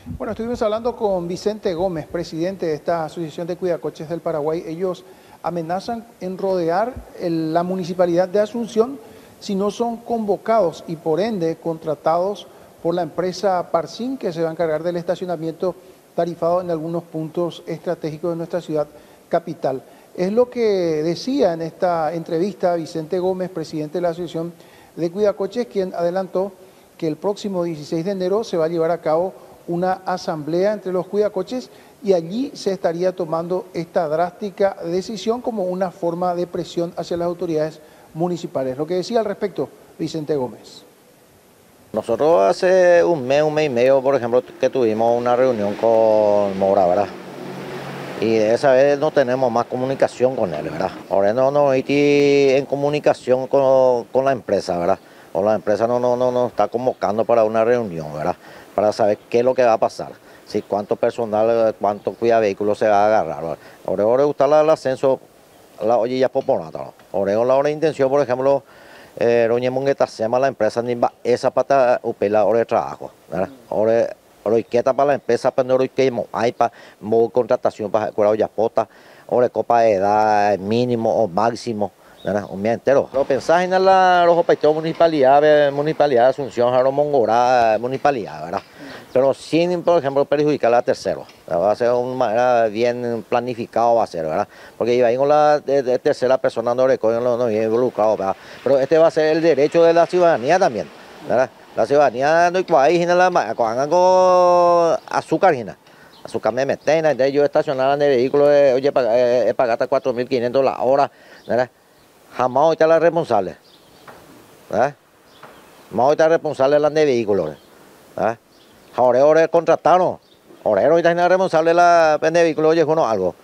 Bueno, estuvimos hablando con Vicente Gómez, presidente de esta Asociación de Cuidacoches del Paraguay. Ellos amenazan en rodear la municipalidad de Asunción si no son convocados y por ende contratados por la empresa Parsin, que se va a encargar del estacionamiento tarifado en algunos puntos estratégicos de nuestra ciudad capital. Es lo que decía en esta entrevista Vicente Gómez, presidente de la Asociación de Cuidacoches, quien adelantó que el próximo 16 de enero se va a llevar a cabo una asamblea entre los cuidacoches y allí se estaría tomando esta drástica decisión como una forma de presión hacia las autoridades municipales. Lo que decía al respecto Vicente Gómez. Nosotros hace un mes y medio, por ejemplo, que tuvimos una reunión con Mora, ¿verdad? Y de esa vez no tenemos más comunicación con él, ¿verdad? Ahora no estoy en comunicación con la empresa, ¿verdad? O la empresa no está convocando para una reunión, ¿verdad? Para saber qué es lo que va a pasar. Si cuánto personal, cuánto cuida vehículos se va a agarrar, ¿verdad? Ahora gusta el ascenso, la oye ya poponata, ¿no? Ahora la hora de intención, por ejemplo, Roñe Mungueta se llama la empresa Nimba, esa pata upela hora de trabajo, ¿verdad? Ahora quieta para la empresa, pero no que hay para contratación para curar ya pota, ahora copa de edad mínimo o máximo, ¿verdad? Un mes entero. Lo pensás en los operativos municipalidad de Asunción, Jaro Mongorá, municipalidad, ¿verdad? Pero sin, por ejemplo, perjudicar a terceros. Va a ser de una manera bien planificado, va a ser, ¿verdad? Porque iba a ir con la de tercera persona no viene involucrado, ¿verdad? Pero este va a ser el derecho de la ciudadanía también, ¿verdad? La ciudadanía no hay la con azúcar, azúcar me meten, entonces yo estacionar en el vehículo, oye, pagar hasta 4.500 la hora, ¿verdad? Jamás ahorita la responsable, ¿verdad? Jamás ahorita responsable la de vehículos, ¿verdad? Ahora contrataron, ahora ahorita es responsable la de vehículos, oye, algo.